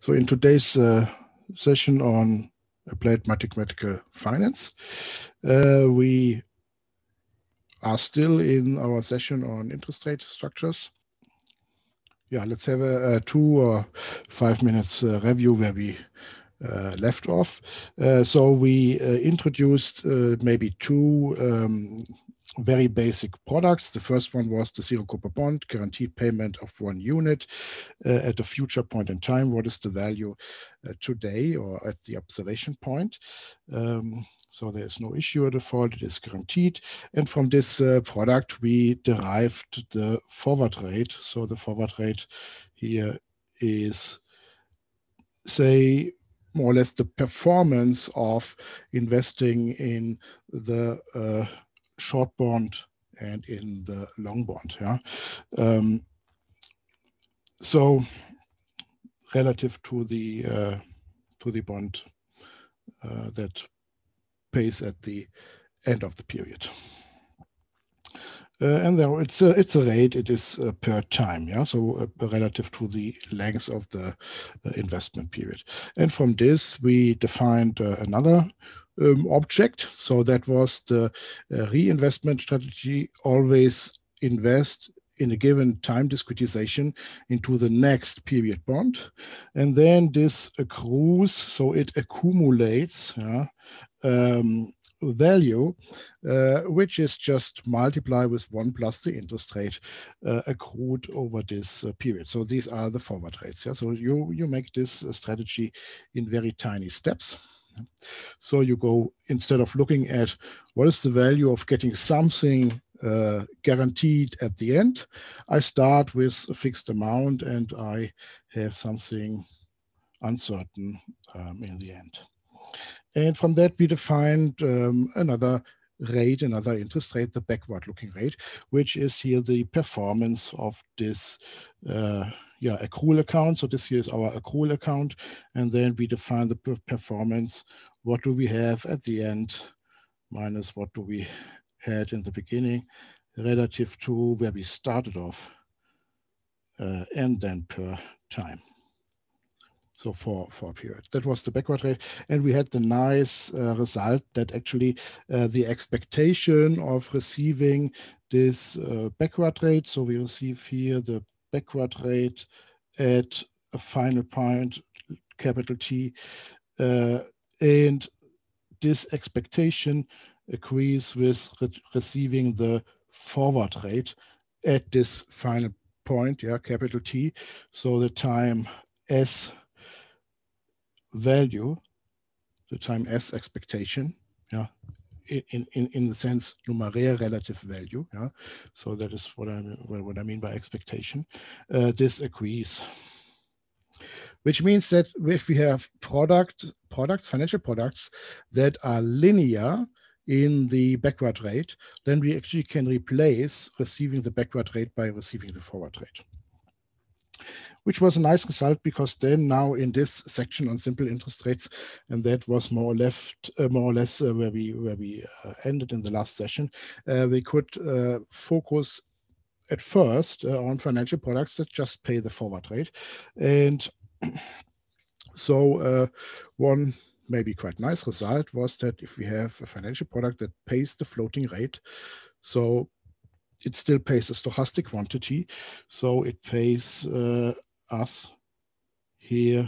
So in today's session on applied mathematical finance, we are still in our session on interest rate structures. Yeah, let's have a 2 or 5 minutes review where we left off. So we introduced maybe two very basic products. The first one was the zero coupon bond, guaranteed payment of 1 unit at a future point in time. What is the value today or at the observation point? So there is no issue or default, it is guaranteed. And from this product, we derived the forward rate. So the forward rate here is, say, more or less the performance of investing in the short bond and in the long bond. Yeah. So relative to the bond that pays at the end of the period. And then it's a rate, it is per time, yeah, so relative to the length of the investment period. And from this, we defined another object. So that was the reinvestment strategy, always invest in a given time discretization into the next period bond. And then this accrues, so it accumulates, yeah, value, which is just multiply with 1 plus the interest rate accrued over this period. So these are the forward rates. Yeah? So you make this strategy in very tiny steps. So you go, instead of looking at what is the value of getting something guaranteed at the end, I start with a fixed amount and I have something uncertain in the end. And from that, we defined another rate, another interest rate, the backward-looking rate, which is here the performance of this accrual account. So this here is our accrual account. And then we define the performance. What do we have at the end minus what do we had in the beginning relative to where we started off and then per time. So for a period. That was the backward rate. And we had the nice result that actually the expectation of receiving this backward rate. So we receive here the backward rate at a final point, capital T. And this expectation agrees with receiving the forward rate at this final point, yeah, capital T. So the time S value, the time S expectation, yeah, in the sense numeraire relative value, yeah. So that is what I mean by expectation. This agrees, which means that if we have financial products that are linear in the backward rate, then we actually can replace receiving the backward rate by receiving the forward rate, which was a nice result because then now in this section on simple interest rates, and that was more or less where we ended in the last session, we could focus at first on financial products that just pay the forward rate. And so one maybe quite nice result was that if we have a financial product that pays the floating rate, so it still pays a stochastic quantity, so it pays us here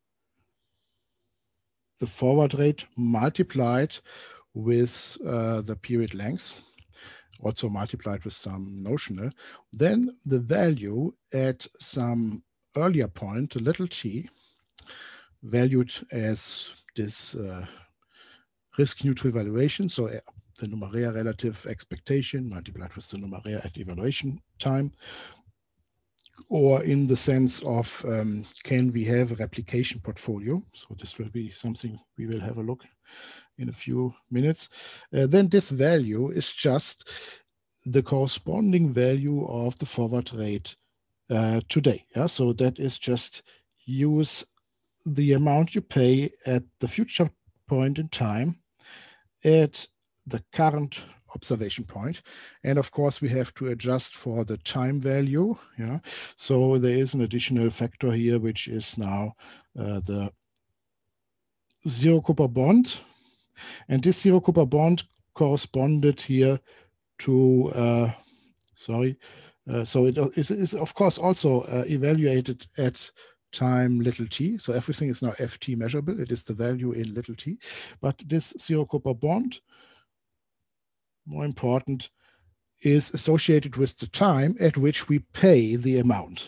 the forward rate multiplied with the period length, also multiplied with some notional, then the value at some earlier point, a little t, valued as this risk neutral valuation, so the numeraire relative expectation multiplied with the numeraire at evaluation time, or in the sense of can we have a replication portfolio? So this will be something we will have a look in a few minutes. Then this value is just the corresponding value of the forward rate today. Yeah? So that is just use the amount you pay at the future point in time at the current observation point. And of course, we have to adjust for the time value. Yeah. So there is an additional factor here, which is now the zero Cooper bond. And this zero Cooper bond corresponded here to, so it is of course also evaluated at time little t. So everything is now ft measurable. It is the value in little t. But this zero Cooper bond, more important, is associated with the time at which we pay the amount.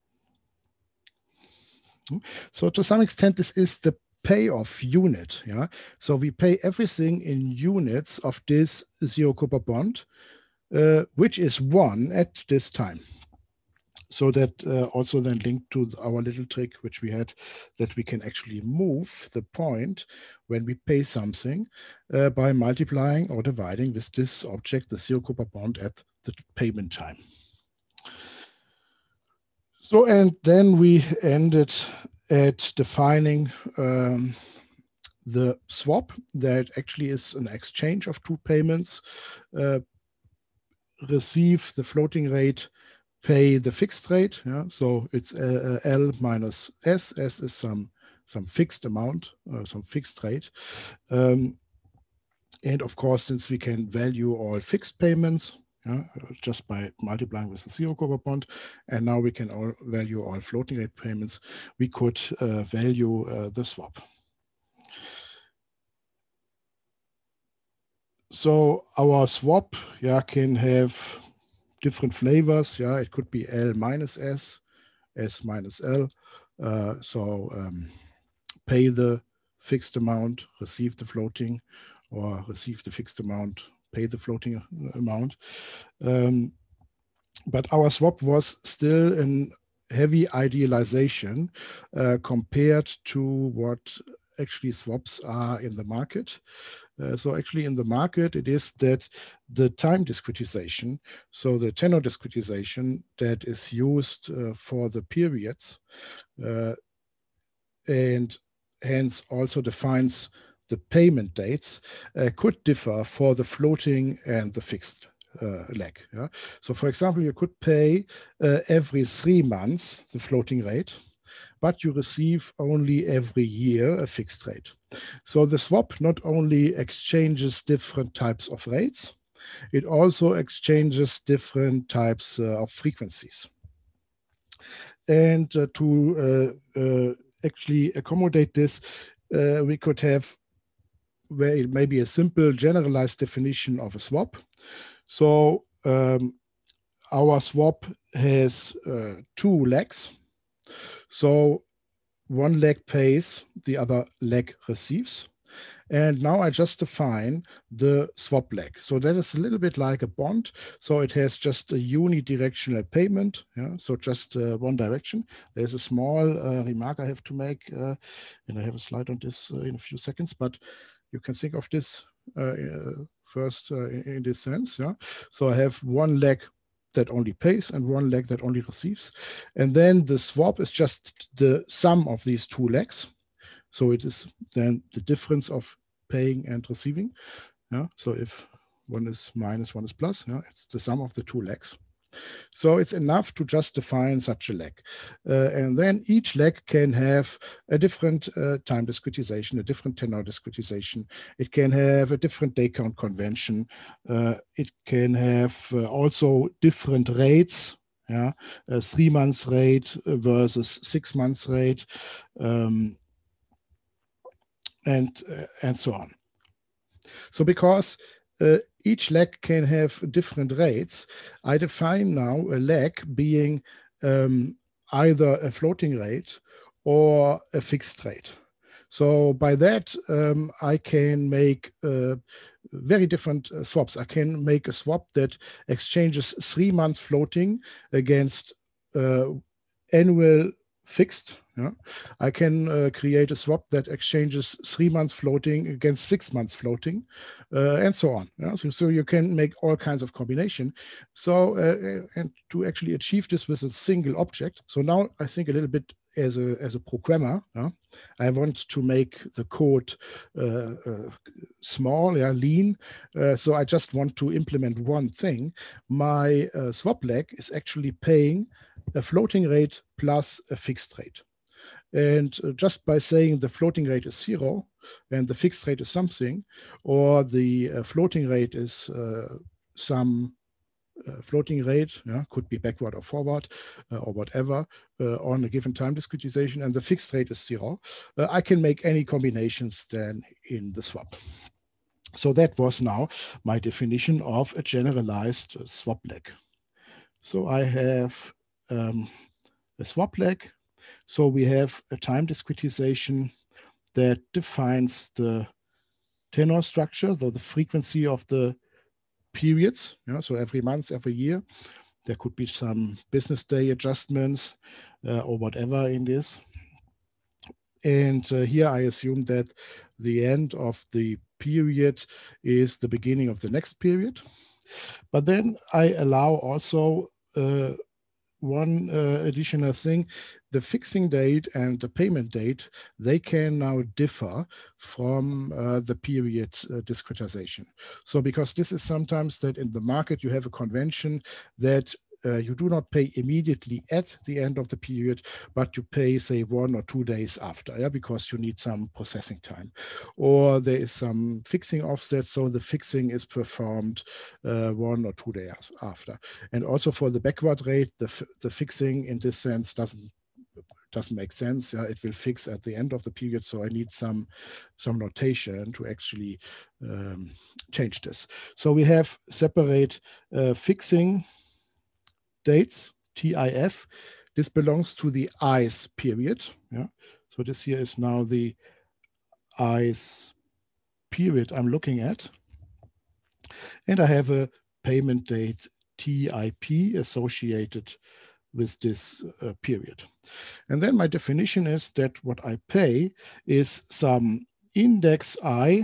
So to some extent, this is the payoff unit. Yeah. So we pay everything in units of this zero Cooper bond, which is 1 at this time. So that also then linked to our little trick, which we had, that we can actually move the point when we pay something by multiplying or dividing with this object, the zero Cooper bond, at the payment time. So, and then we ended at defining the swap, that actually is an exchange of two payments. Receive the floating rate, pay the fixed rate. Yeah? So it's L minus S. S is some fixed amount, some fixed rate. And of course, since we can value all fixed payments, just by multiplying with the zero Cooper bond, and now we can value all floating rate payments, we could value the swap. So our swap, can have different flavors. It could be L minus S, S minus L. Pay the fixed amount, receive the floating, or receive the fixed amount, pay the floating amount. But our swap was still a heavy idealization compared to what actually swaps are in the market. So actually in the market, it is that the time discretization, so the tenor discretization that is used for the periods, and hence also defines the payment dates, could differ for the floating and the fixed leg. So for example, you could pay every 3 months the floating rate, but you receive only every year a fixed rate. So the swap not only exchanges different types of rates, it also exchanges different types of frequencies. And to actually accommodate this, we could have maybe a simple generalized definition of a swap. So our swap has 2 legs. So one leg pays, the other leg receives. And now I just define the swap leg. So that is a little bit like a bond. So it has just a unidirectional payment. So just one direction. There's a small remark I have to make, and I have a slide on this in a few seconds, but you can think of this first in this sense. So I have one leg that only pays and one leg that only receives. And then the swap is just the sum of these 2 legs. So it is then the difference of paying and receiving. So if one is minus, one is plus, it's the sum of the 2 legs. So it's enough to just define such a leg. And then each leg can have a different time discretization, a different tenor discretization. It can have a different day count convention. It can have also different rates. A 3 months rate versus 6 months rate, and so on. So because each leg can have different rates, I define now a leg being either a floating rate or a fixed rate. So by that, I can make very different swaps. I can make a swap that exchanges 3 months floating against annual fixed. I can create a swap that exchanges 3 months floating against 6 months floating, and so on. So you can make all kinds of combination. So and to actually achieve this with a single object. So now I think a little bit as a programmer, I want to make the code small, lean. So I just want to implement one thing. My swap leg is actually paying a floating rate plus a fixed rate. And just by saying the floating rate is 0 and the fixed rate is something, or the floating rate is some floating rate, could be backward or forward or whatever on a given time discretization, and the fixed rate is 0, I can make any combinations then in the swap. So that was now my definition of a generalized swap leg. So I have a swap leg. So we have a time discretization that defines the tenor structure, so the frequency of the periods. So every month, every year, there could be some business day adjustments or whatever in this. And here I assume that the end of the period is the beginning of the next period. But then I allow also one additional thing: the fixing date and the payment date, they can now differ from the period discretization. So because this is sometimes that in the market you have a convention that you do not pay immediately at the end of the period, but you pay, say, 1 or 2 days after, because you need some processing time. Or there is some fixing offset, so the fixing is performed 1 or 2 days after. And also for the backward rate, the fixing in this sense doesn't make sense. It will fix at the end of the period, so I need some notation to actually change this. So we have separate fixing dates, TIF. This belongs to the ICE period. So this here is now the ICE period I'm looking at. And I have a payment date, TIP, associated with this period. And then my definition is that what I pay is some index I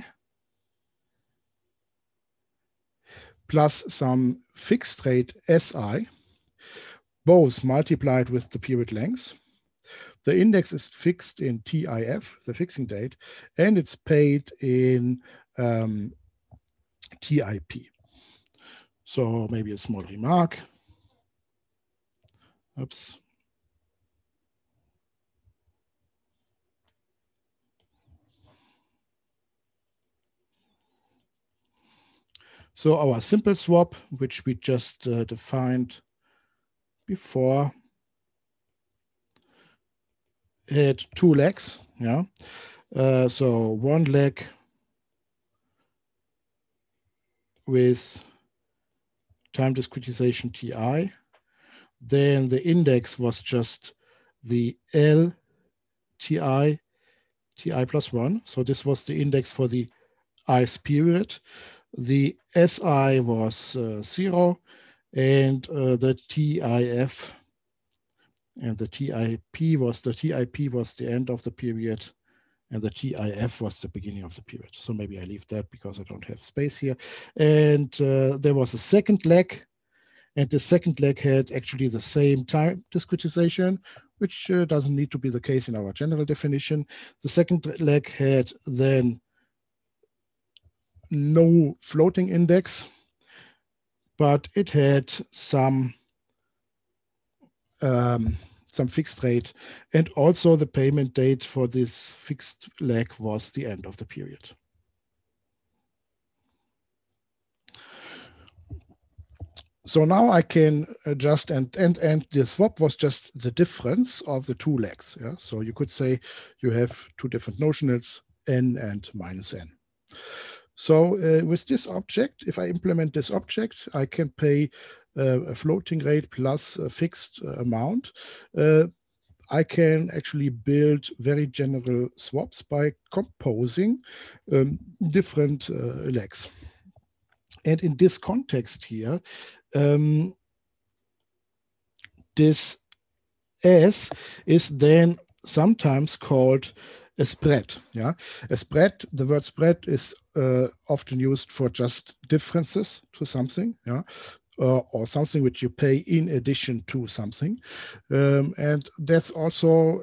plus some fixed rate SI, both multiplied with the period length. The index is fixed in TIF, the fixing date, and it's paid in TIP. So maybe a small remark. Oops. So our simple swap, which we just defined before, had 2 legs. So one leg with time discretization TI. Then the index was just the L TI plus 1. So this was the index for the ICE period. The SI was 0, and the TIF and the TIP was the end of the period, and the TIF was the beginning of the period. So maybe I leave that because I don't have space here. And there was a second leg, and the second leg had actually the same time discretization, which doesn't need to be the case in our general definition. The second leg had then no floating index, but it had some fixed rate, and also the payment date for this fixed leg was the end of the period. So now I can adjust, and the swap was just the difference of the 2 legs. So you could say you have 2 different notionals, n and minus n. So with this object, if I implement this object, I can pay a floating rate plus a fixed amount. I can actually build very general swaps by composing different legs. And in this context here, this S is then sometimes called a spread. A spread, the word spread is often used for just differences to something. or something which you pay in addition to something. And that's also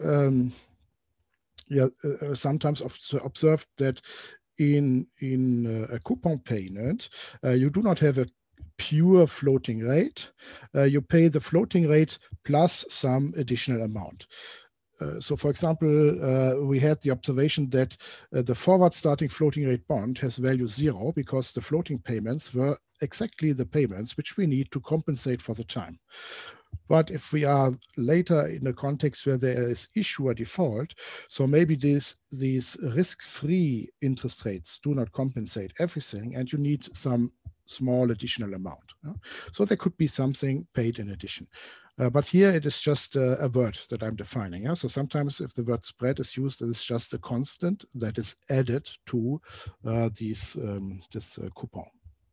sometimes observed that in a coupon payment, you do not have a pure floating rate. You pay the floating rate plus some additional amount. So, for example, we had the observation that the forward starting floating rate bond has value 0 because the floating payments were exactly the payments which we need to compensate for the time. But if we are later in a context where there is issuer default, so maybe these risk-free interest rates do not compensate everything, and you need some small additional amount. So there could be something paid in addition. But here it is just a word that I'm defining. So sometimes if the word spread is used, it is just a constant that is added to this coupon.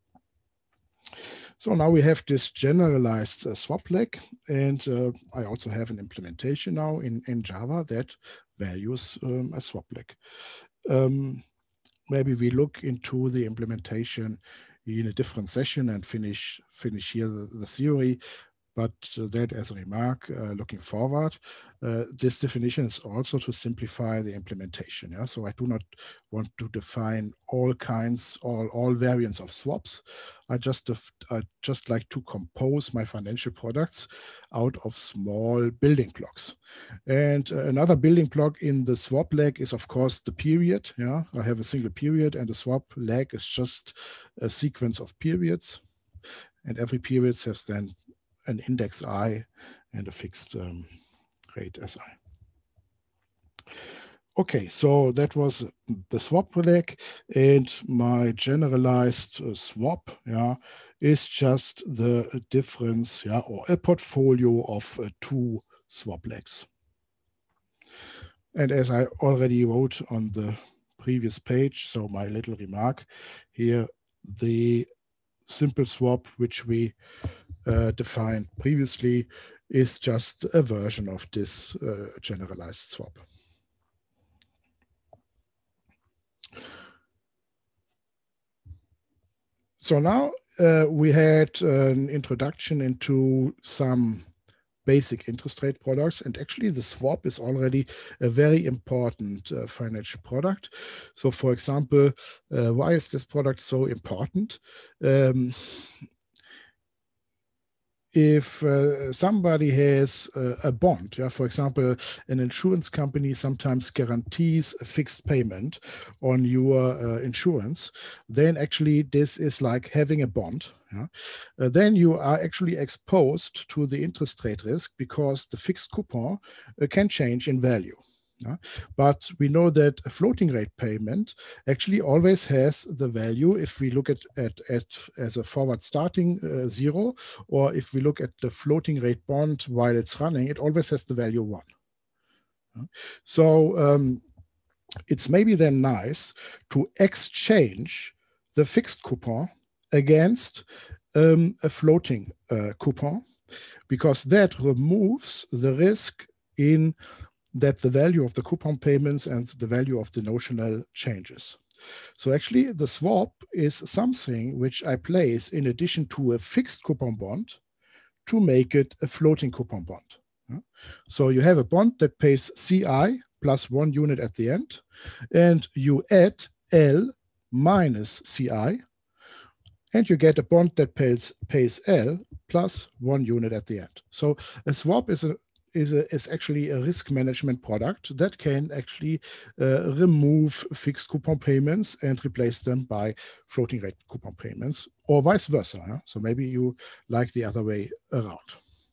So now we have this generalized swap leg, and I also have an implementation now in Java that values a swap leg. Maybe we look into the implementation in a different session and finish here the theory. But that as a remark, looking forward, this definition is also to simplify the implementation. Yeah? So I do not want to define all kinds, all variants of swaps. I just like to compose my financial products out of small building blocks. And another building block in the swap leg is, of course, the period. Yeah, I have a single period, and the swap leg is just a sequence of periods. And every period has then an index I and a fixed rate SI. Okay, so that was the swap leg, and my generalized swap, is just the difference, or a portfolio of two swap legs. And as I already wrote on the previous page, so my little remark here, the simple swap which we defined previously is just a version of this generalized swap. So now we had an introduction into some basic interest rate products, and actually the swap is already a very important financial product. So for example, why is this product so important? If somebody has a bond, for example, an insurance company sometimes guarantees a fixed payment on your insurance, then actually this is like having a bond. Then you are actually exposed to the interest rate risk because the fixed coupon can change in value. But we know that a floating rate payment actually always has the value if we look at as a forward starting 0, or if we look at the floating rate bond while it's running, it always has the value 1. So it's maybe then nice to exchange the fixed coupon against a floating coupon, because that removes the risk in that the value of the coupon payments and the value of the notional changes. So actually the swap is something which I place in addition to a fixed coupon bond to make it a floating coupon bond. So you have a bond that pays CI plus 1 unit at the end, and you add L minus CI, and you get a bond that pays L plus 1 unit at the end. So a swap is actually a risk management product that can actually remove fixed coupon payments and replace them by floating rate coupon payments, or vice versa. So maybe you like the other way around.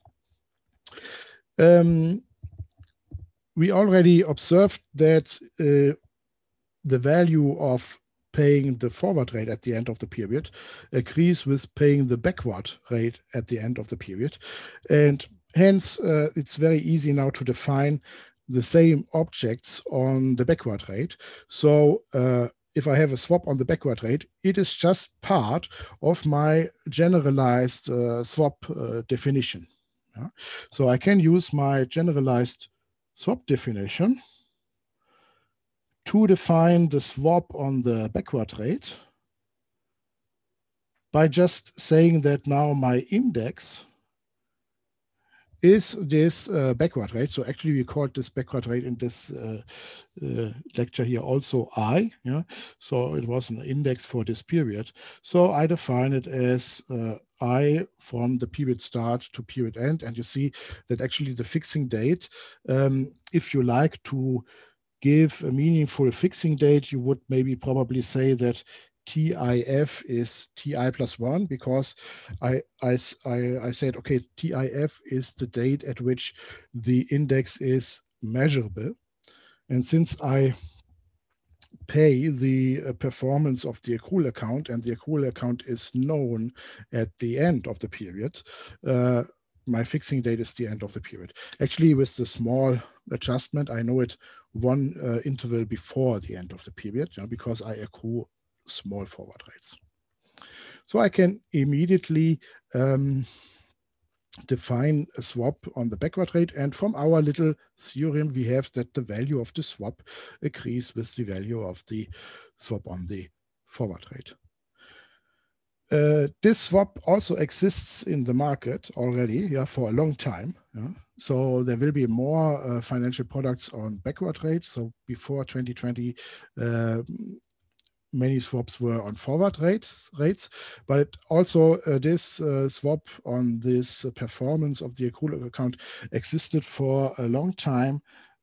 We already observed that the value of paying the forward rate at the end of the period agrees with paying the backward rate at the end of the period. And hence, it's very easy now to define the same objects on the backward rate. So if I have a swap on the backward rate, it is just part of my generalized swap definition. So I can use my generalized swap definition to define the swap on the backward rate by just saying that now my index is this backward rate. So actually we called this backward rate in this lecture here also I. Yeah? So it was an index for this period. So I define it as I from the period start to period end. And you see that actually the fixing date, if you like to give a meaningful fixing date, you would maybe probably say that TIF is TI plus 1, because I said, okay, TIF is the date at which the index is measurable. And since I pay the performance of the accrual account, and the accrual account is known at the end of the period, my fixing date is the end of the period. Actually, with the small adjustment, I know it one interval before the end of the period, because I accrue small forward rates. So I can immediately define a swap on the backward rate. And from our little theorem, we have that the value of the swap agrees with the value of the swap on the forward rate. This swap also exists in the market already, for a long time. So there will be more financial products on backward rate. So before 2020, many swaps were on forward rates, but also this swap on this performance of the accrual account existed for a long time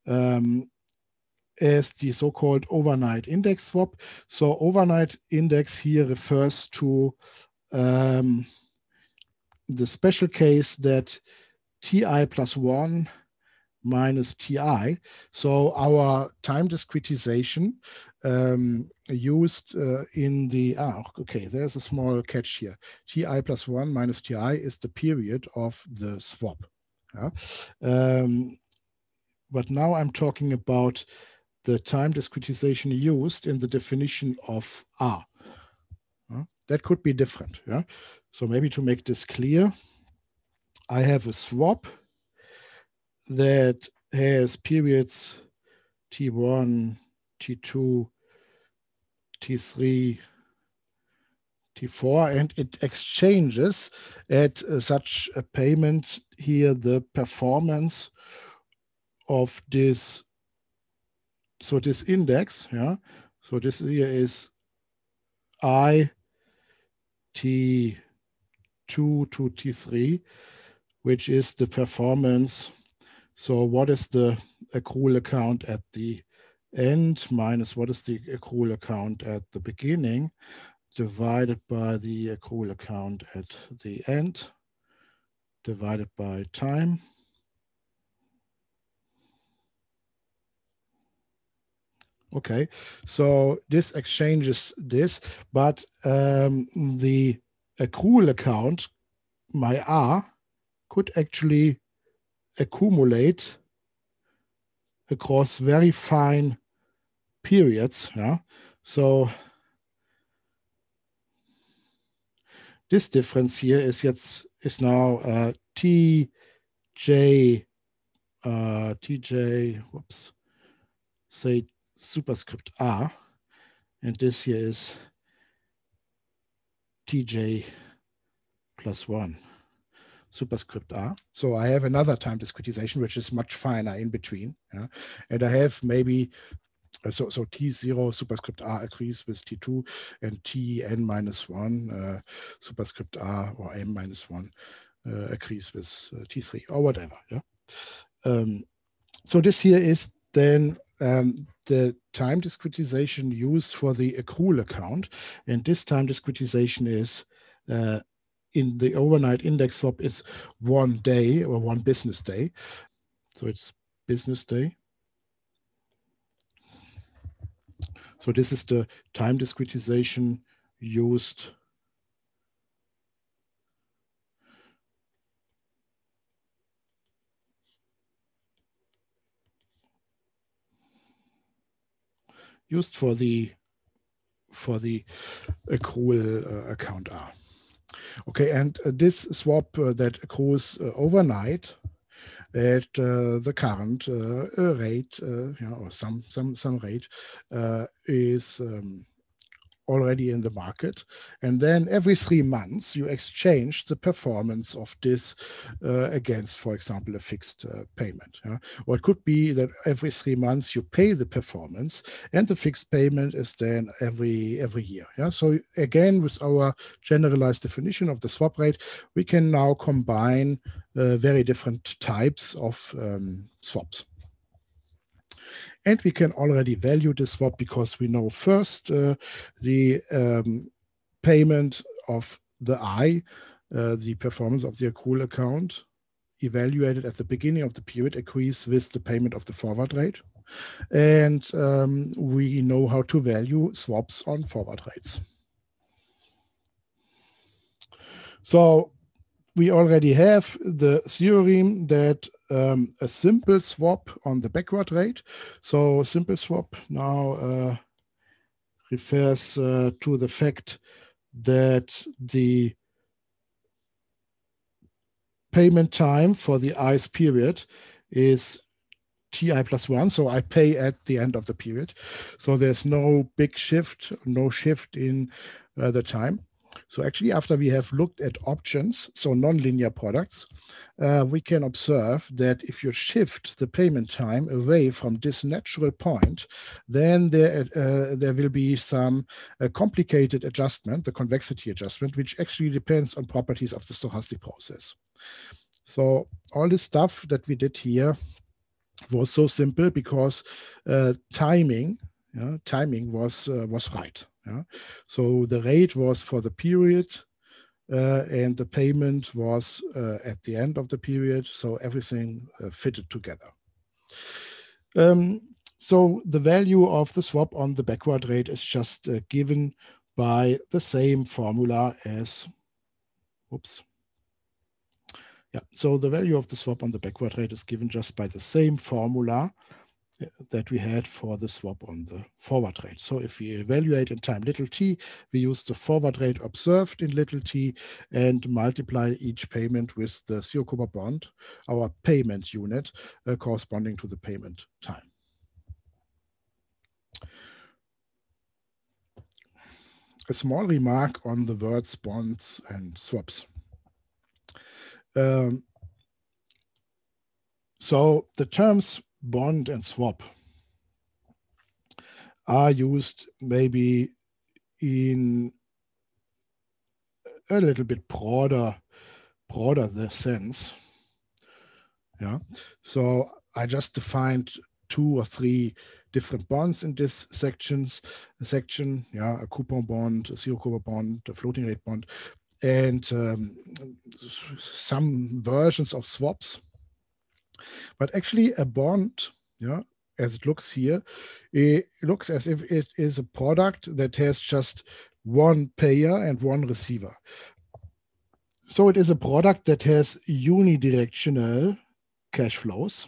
as the so-called overnight index swap. So overnight index here refers to the special case that TI plus 1 minus TI. So our time discretization used in the, okay, there's a small catch here. TI plus 1 minus TI is the period of the swap. But now I'm talking about the time discretization used in the definition of R. That could be different. So maybe to make this clear, I have a swap that has periods T1, T2, T3, T4, and it exchanges at such a payment here the performance of this, so this index, so this here is I T2 to T3, which is the performance. So what is the accrual account at the end minus what is the accrual account at the beginning divided by the accrual account at the end divided by time. Okay, so this exchanges this, but the accrual account, my R, could actually accumulate across very fine periods. So this difference here is now TJ, whoops, say superscript R, and this here is TJ plus 1 superscript R. So I have another time discretization, which is much finer in between. And I have maybe, so T0 superscript R agrees with T2, and Tn minus 1 superscript R or m minus 1 agrees with T3 or whatever. So this here is then the time discretization used for the accrual account. And this time discretization is in the overnight index swap is 1 day or 1 business day. So it's business day. So this is the time discretization used for the accrual account R. Okay, and this swap that accrues overnight at the current rate, or some rate, is already in the market, and then every 3 months you exchange the performance of this against, for example, a fixed payment. Yeah? Or it could be that every 3 months you pay the performance, and the fixed payment is then every year. Yeah? So again, with our generalized definition of the swap rate, we can now combine very different types of swaps. And we can already value the swap because we know first the payment of the I, the performance of the accrual account, evaluated at the beginning of the period, agrees with the payment of the forward rate. And we know how to value swaps on forward rates. So we already have the theorem that a simple swap on the backward rate. So simple swap now refers to the fact that the payment time for the ice period is TI plus 1. So I pay at the end of the period. So there's no big shift, no shift in the time. So actually, after we have looked at options, so nonlinear products, we can observe that if you shift the payment time away from this natural point, then there will be some complicated adjustment, the convexity adjustment, which actually depends on properties of the stochastic process. So all this stuff that we did here was so simple because timing was right. Yeah? So the rate was for the period and the payment was at the end of the period. So everything fitted together. So the value of the swap on the backward rate is just given by the same formula as, oops. Yeah, so the value of the swap on the backward rate is given just by the same formula that we had for the swap on the forward rate. So if we evaluate in time little t, we use the forward rate observed in little t and multiply each payment with the zero-coupon bond, our payment unit corresponding to the payment time. A small remark on the words bonds and swaps. So the terms bond and swap are used maybe in a little bit broader the sense. Yeah. So I just defined 2 or 3 different bonds in this section. Yeah, a coupon bond, a zero-coupon bond, a floating rate bond, and some versions of swaps. But actually a bond, yeah, as it looks here, it looks as if it is a product that has just one payer and one receiver. So it is a product that has unidirectional cash flows.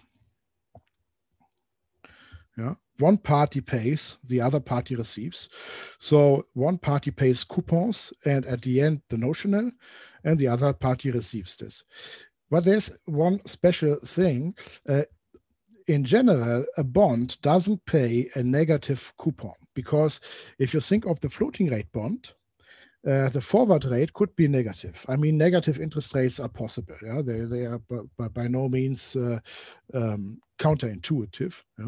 Yeah. One party pays, the other party receives. So one party pays coupons and at the end the notional, and the other party receives this. But there's one special thing. In general, a bond doesn't pay a negative coupon because if you think of the floating rate bond, the forward rate could be negative. I mean, negative interest rates are possible. Yeah? They are by no means counterintuitive. Yeah?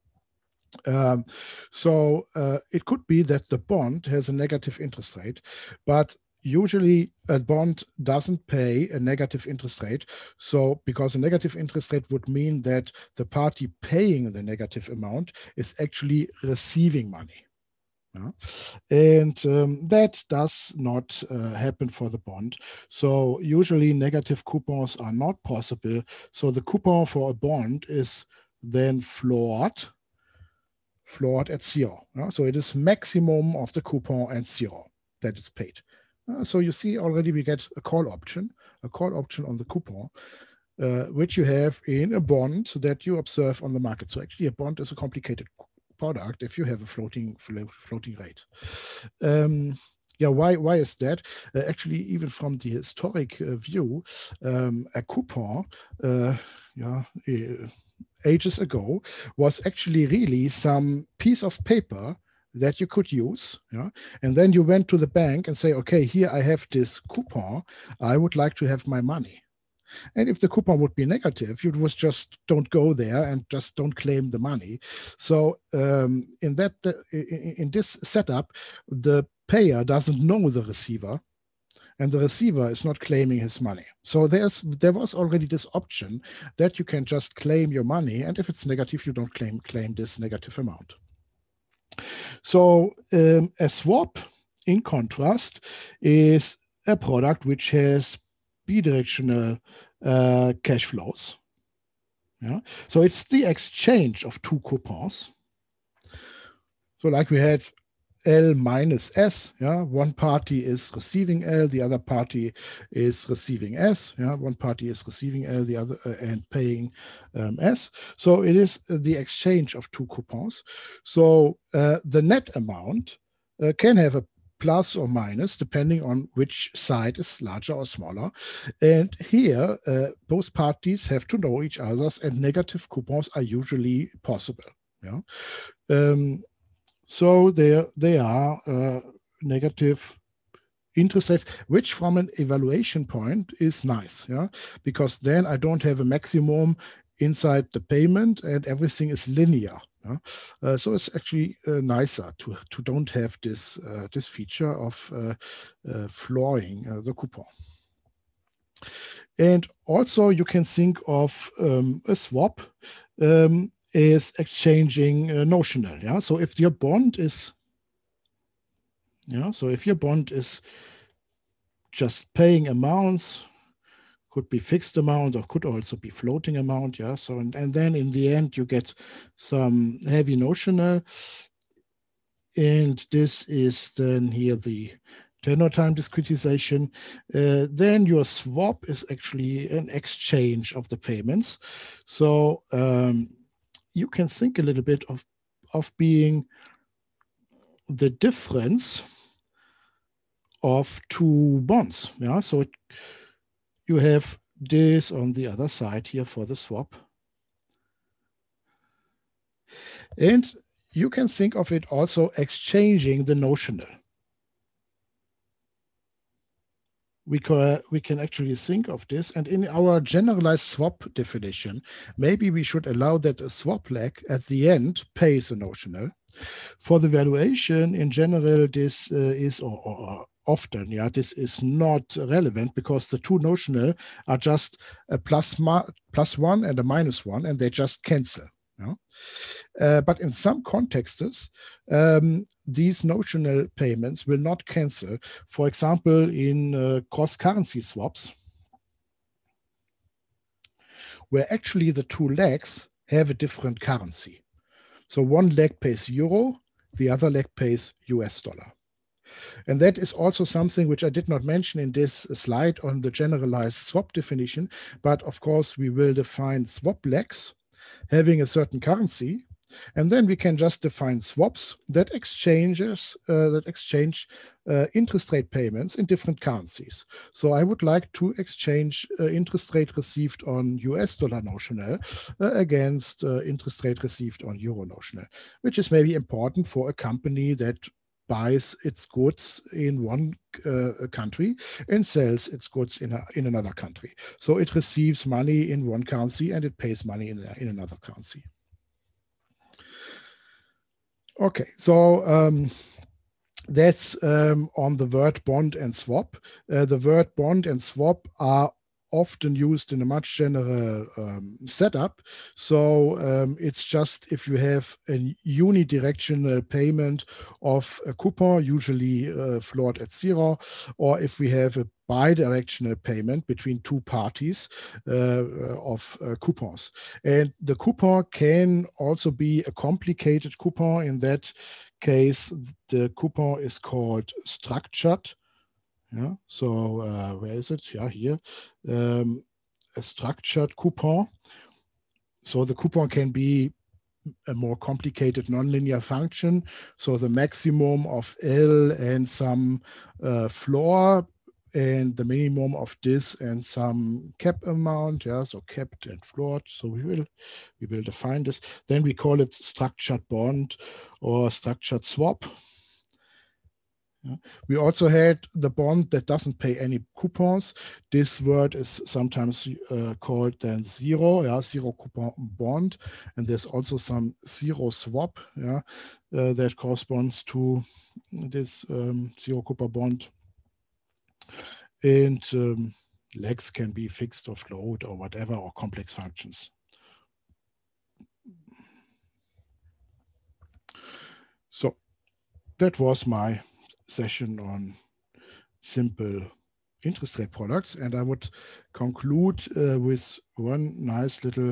So it could be that the bond has a negative interest rate, but usually a bond doesn't pay a negative interest rate. So because a negative interest rate would mean that the party paying the negative amount is actually receiving money. Yeah. And that does not happen for the bond. So usually negative coupons are not possible. So the coupon for a bond is then floored at 0. So it is maximum of the coupon and 0 that is paid. So you see already we get a call option on the coupon, which you have in a bond that you observe on the market. So actually a bond is a complicated product if you have a floating rate. Yeah, why is that? Actually, even from the historic view, a coupon, ages ago, was actually really some piece of paper that you could use. Yeah? And then you went to the bank and say, okay, here I have this coupon. I would like to have my money. And if the coupon would be negative, you would just don't go there and just don't claim the money. So in this setup, the payer doesn't know the receiver, and the receiver is not claiming his money. So there was already this option that you can just claim your money, and if it's negative, you don't claim this negative amount. So a swap, in contrast, is a product which has bidirectional cash flows. Yeah? So it's the exchange of two coupons. So like we had L minus S, yeah, one party is receiving L, the other party is receiving S, yeah, one party is receiving L, the other and paying S. So it is the exchange of two coupons. So the net amount can have a plus or minus depending on which side is larger or smaller. And here, both parties have to know each other's, and negative coupons are usually possible. Yeah. So they are negative interest rates, which from an evaluation point is nice, yeah, because then I don't have a maximum inside the payment and everything is linear. Yeah? So it's actually nicer to don't have this this feature of flooring the coupon. And also you can think of a swap is exchanging notional. Yeah. So if your bond is, so if your bond is just paying amounts, could be fixed amount or could also be floating amount. Yeah. So and then in the end you get some heavy notional, and this is then here the tenor time discretization. Then your swap is actually an exchange of the payments. So you can think a little bit of being the difference of two bonds. Yeah, so you have this on the other side here for the swap. And you can think of it also exchanging the notional. We can actually think of this, and in our generalized swap definition, maybe we should allow that a swap leg at the end pays a notional. For the valuation in general, this is or often, yeah, this is not relevant because the two notional are just a plus one and a minus one, and they just cancel. Yeah? But in some contexts, these notional payments will not cancel. For example, in cross-currency swaps, where actually the two legs have a different currency. So one leg pays euro, the other leg pays US dollar. And that is also something which I did not mention in this slide on the generalized swap definition, but of course we will define swap legs having a certain currency, and then we can just define swaps that exchange interest rate payments in different currencies. So I would like to exchange interest rate received on US dollar notional against interest rate received on euro notional, which is maybe important for a company that buys its goods in one country and sells its goods in another country. So it receives money in one currency and it pays money in another currency. Okay, so that's on the word bond and swap. The word bond and swap are often used in a much general setup. So it's just if you have a unidirectional payment of a coupon, usually floored at 0, or if we have a bidirectional payment between two parties of coupons. And the coupon can also be a complicated coupon. In that case, the coupon is called structured. Yeah, so where is it? Yeah, here, a structured coupon. So the coupon can be a more complicated nonlinear function. So the maximum of L and some floor, and the minimum of this and some cap amount. Yeah, so capped and floored. So we will define this. Then we call it structured bond, or structured swap. We also had the bond that doesn't pay any coupons. This word is sometimes called then zero, zero coupon bond. And there's also some zero swap, that corresponds to this zero coupon bond. And legs can be fixed or float or whatever, or complex functions. So that was my session on simple interest rate products. And I would conclude with one nice little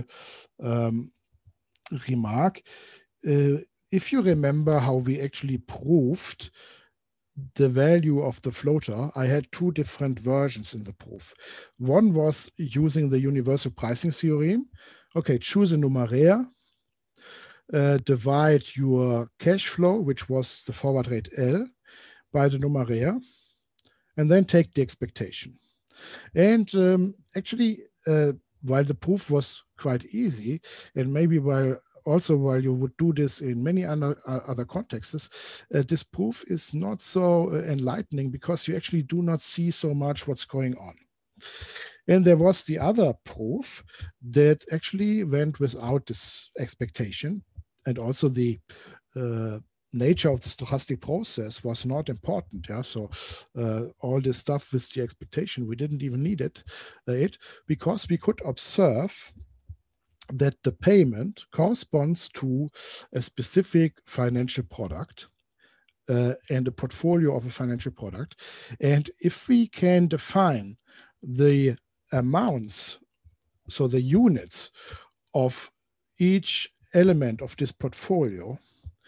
remark. If you remember how we actually proved the value of the floater, I had two different versions in the proof. One was using the universal pricing theorem. Okay, choose a numeraire, divide your cash flow, which was the forward rate L, by the numeraire, and then take the expectation. And actually, while the proof was quite easy, and maybe while you would do this in many other contexts, this proof is not so enlightening, because you actually do not see so much what's going on. And there was the other proof that actually went without this expectation, and also the nature of the stochastic process was not important. So all this stuff with the expectation, we didn't even need it, because we could observe that the payment corresponds to a specific financial product and a portfolio of a financial product. And if we can define the amounts, so the units of each element of this portfolio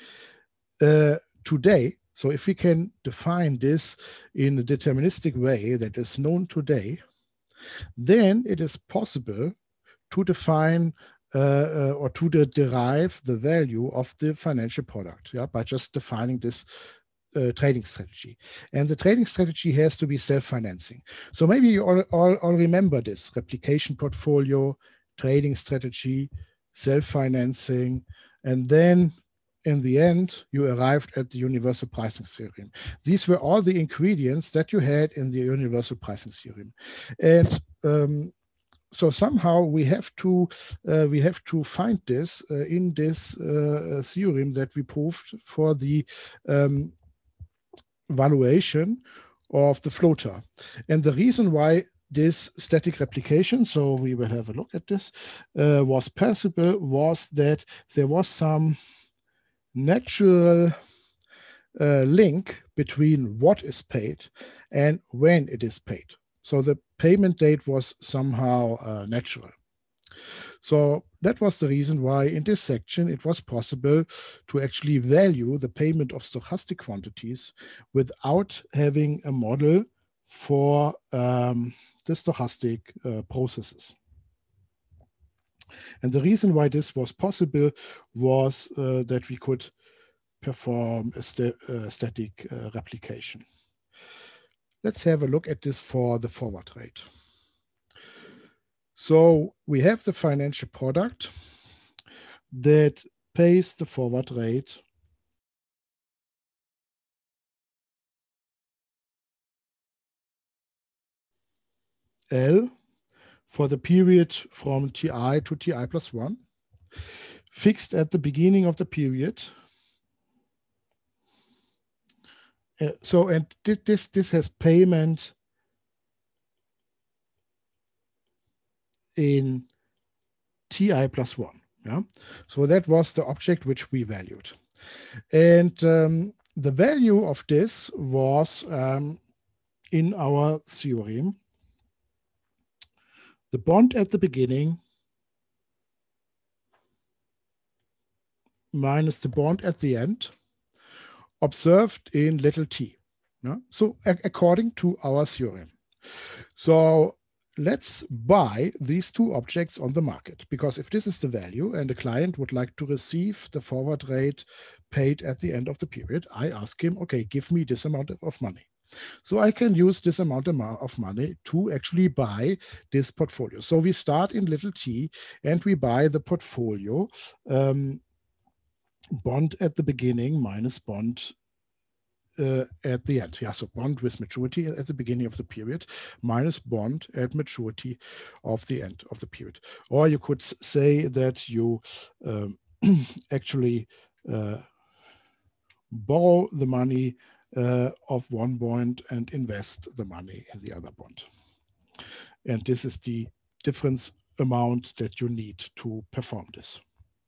today, so if we can define this in a deterministic way that is known today, then it is possible to define or to derive the value of the financial product, by just defining this trading strategy. And the trading strategy has to be self-financing. So maybe you all remember this: replication portfolio, trading strategy, self-financing, and then in the end, you arrived at the universal pricing theorem. These were all the ingredients that you had in the universal pricing theorem. And so somehow we have to find this in this theorem that we proved for the valuation of the floater. And the reason why this static replication, so we will have a look at this, was possible, was that there was some natural link between what is paid and when it is paid. So the payment date was somehow natural. So that was the reason why in this section it was possible to actually value the payment of stochastic quantities without having a model for the stochastic processes. And the reason why this was possible was that we could perform a static replication. Let's have a look at this for the forward rate. So we have the financial product that pays the forward rate L for the period from TI to TI plus 1, fixed at the beginning of the period. And this has payment in TI plus 1. So that was the object which we valued. And the value of this was in our theorem, the bond at the beginning minus the bond at the end, observed in little t. So according to our theorem. So let's buy these two objects on the market, because if this is the value and the client would like to receive the forward rate paid at the end of the period, I ask him, okay, give me this amount of money. So I can use this amount of money to actually buy this portfolio. So we start in little t and we buy the portfolio bond at the beginning minus bond at the end. Yeah, so bond with maturity at the beginning of the period minus bond at maturity of the end of the period. Or you could say that you actually borrow the money of one bond and invest the money in the other bond. And this is the difference amount that you need to perform this.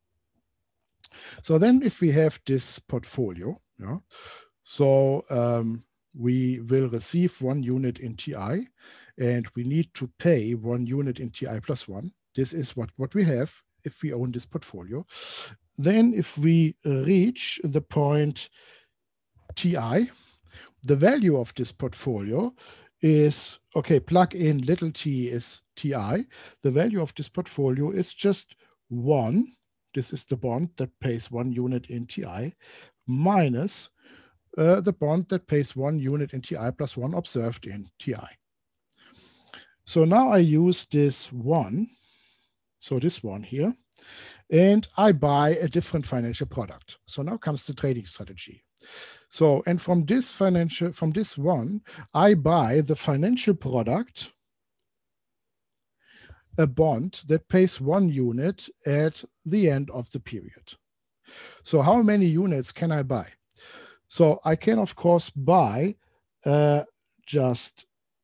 So then if we have this portfolio, yeah, so we will receive 1 unit in TI, and we need to pay 1 unit in TI plus 1. This is what we have if we own this portfolio. Then if we reach the point TI, the value of this portfolio is, okay, plug in little t is TI. The value of this portfolio is just 1. This is the bond that pays 1 unit in TI minus the bond that pays 1 unit in TI plus 1 observed in TI. So now I use this 1, so this one here, and I buy a different financial product. So now comes the trading strategy. So, and from this one, I buy the financial product, a bond that pays 1 unit at the end of the period. So how many units can I buy? So I can, of course, buy just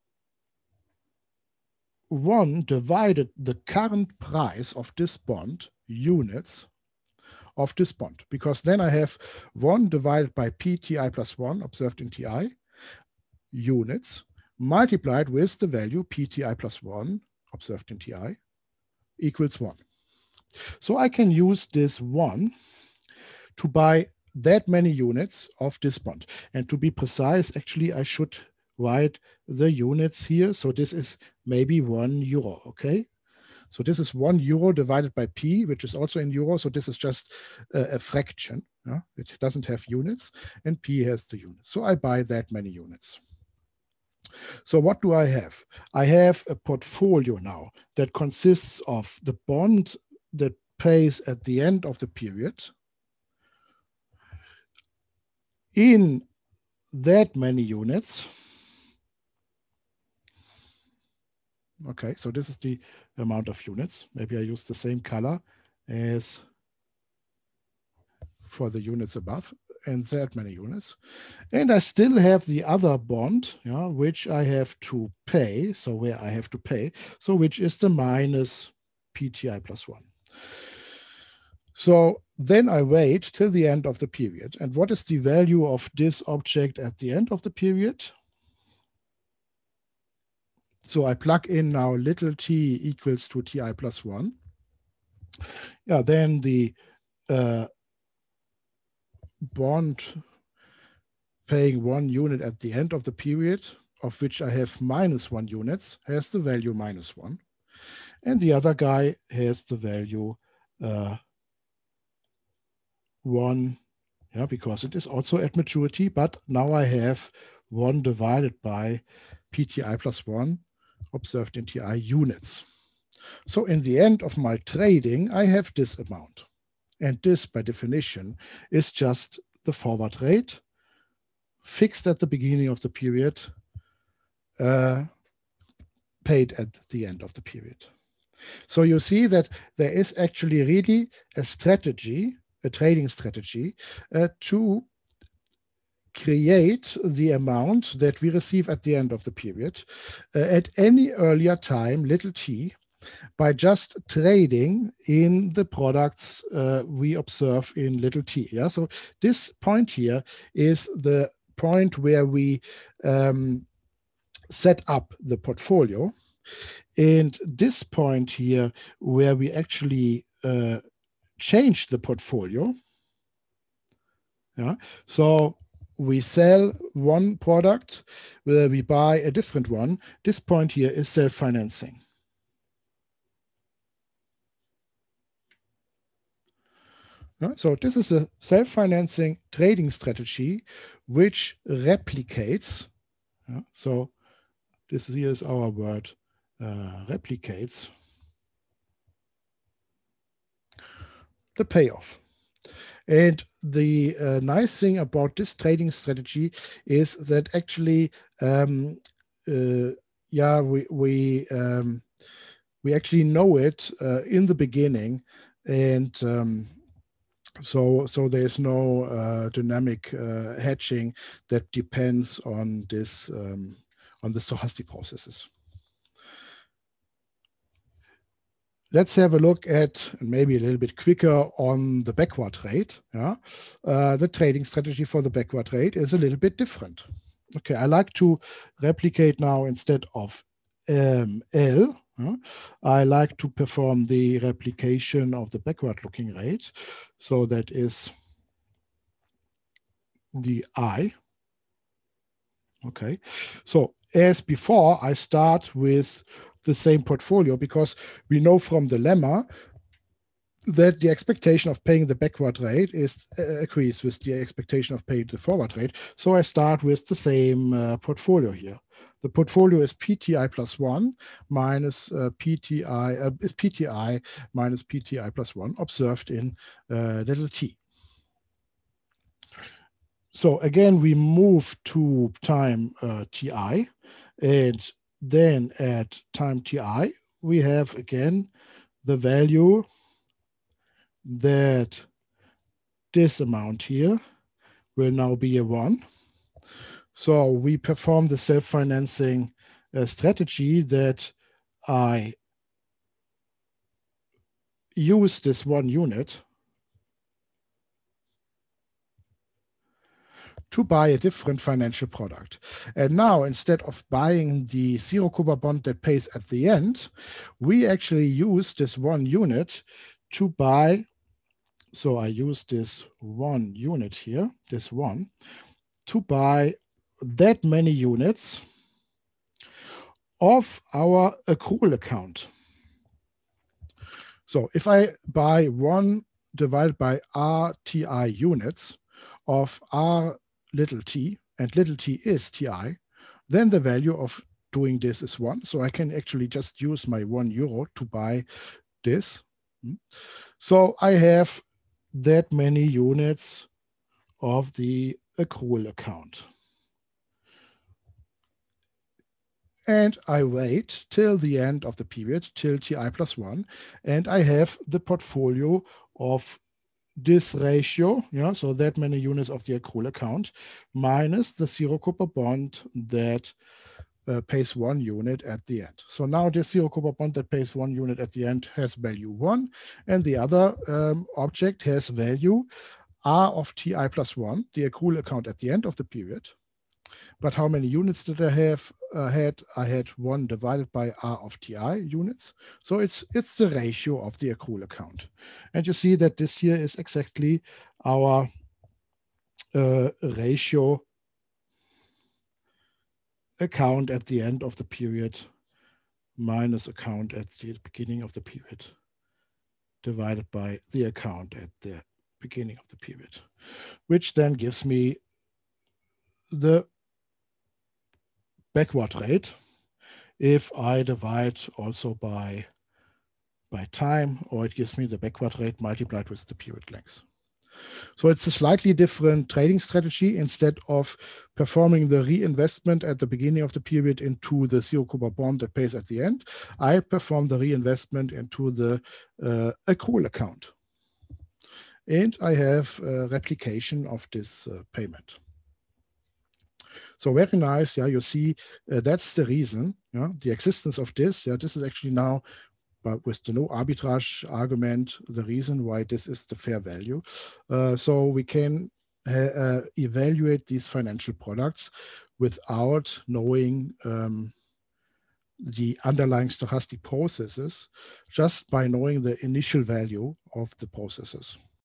1 divided the current price of this bond, units of this bond, because then I have 1 divided by PTI plus 1 observed in TI, units, multiplied with the value PTI plus 1 observed in TI equals 1. So I can use this 1 to buy that many units of this bond. And to be precise, actually, I should write the units here. So this is maybe €1, okay? So this is €1 divided by P, which is also in euro. So this is just a fraction. Yeah? It doesn't have units, and P has the units. So I buy that many units. So what do I have? I have a portfolio now that consists of the bond that pays at the end of the period in that many units. Okay, so this is the amount of units. Maybe I use the same color as for the units above, and that many units. And I still have the other bond, yeah, which I have to pay, so where I have to pay, so which is the minus PTI plus 1. So then I wait till the end of the period. And what is the value of this object at the end of the period? So I plug in now little t equals to TI plus 1. Yeah, then the bond paying 1 unit at the end of the period, of which I have minus 1 units, has the value minus 1. And the other guy has the value 1, yeah, because it is also at maturity, but now I have 1 divided by PTI plus 1 observed in TI units. So in the end of my trading, I have this amount. And this, by definition, is just the forward rate fixed at the beginning of the period, paid at the end of the period. So you see that there is actually really a strategy, a trading strategy, to create the amount that we receive at the end of the period at any earlier time, little t, by just trading in the products we observe in little t. Yeah? So this point here is the point where we set up the portfolio. And this point here where we actually change the portfolio. Yeah? So we sell one product, where we buy a different one. This point here is self-financing. Yeah? So this is a self-financing trading strategy which replicates. Yeah? So this here is our word, replicates the payoff. And the nice thing about this trading strategy is that actually, yeah, we actually know it in the beginning, and so there's no dynamic hedging that depends on this on the stochastic processes. Let's have a look at, maybe a little bit quicker, on the backward trade. Yeah? The trading strategy for the backward trade is a little bit different. Okay, I like to replicate now instead of L. I like to perform the replication of the backward looking rate. So that is the I. Okay, so as before, I start with the same portfolio because we know from the lemma that the expectation of paying the backward rate is agrees with the expectation of paying the forward rate. So I start with the same portfolio here. The portfolio is PTI plus 1 minus PTI is PTI minus PTI plus 1 observed in little t. So again, we move to time ti, and then at time ti, we have again the value that this amount here will now be a 1. So we perform the self-financing strategy that I use this 1 unit to buy a different financial product. And now, instead of buying the zero coupon bond that pays at the end, we actually use this 1 unit to buy. So I use this 1 unit here, this 1, to buy that many units of our accrual account. So if I buy 1 divided by RTI units of R little t, and little t is ti, then the value of doing this is 1. So I can actually just use my €1 to buy this. So I have that many units of the accrual account. And I wait till the end of the period, till ti plus 1, and I have the portfolio of this ratio, yeah, so that many units of the accrual account, minus the zero coupon bond that pays 1 unit at the end. So now this zero coupon bond that pays 1 unit at the end has value 1, and the other object has value R of ti plus 1, the accrual account at the end of the period. But how many units did I have? I had 1 divided by R of ti units. So it's the ratio of the accrual account. And you see that this here is exactly our ratio account at the end of the period minus account at the beginning of the period divided by the account at the beginning of the period, which then gives me the backward rate if I divide also by time, or it gives me the backward rate multiplied with the period length. So it's a slightly different trading strategy. Instead of performing the reinvestment at the beginning of the period into the zero coupon bond that pays at the end, I perform the reinvestment into the accrual account. And I have a replication of this payment. So very nice. Yeah, you see, that's the reason. Yeah, the existence of this. Yeah, this is actually now, but with the no arbitrage argument, the reason why this is the fair value. So we can evaluate these financial products without knowing the underlying stochastic processes, just by knowing the initial value of the processes.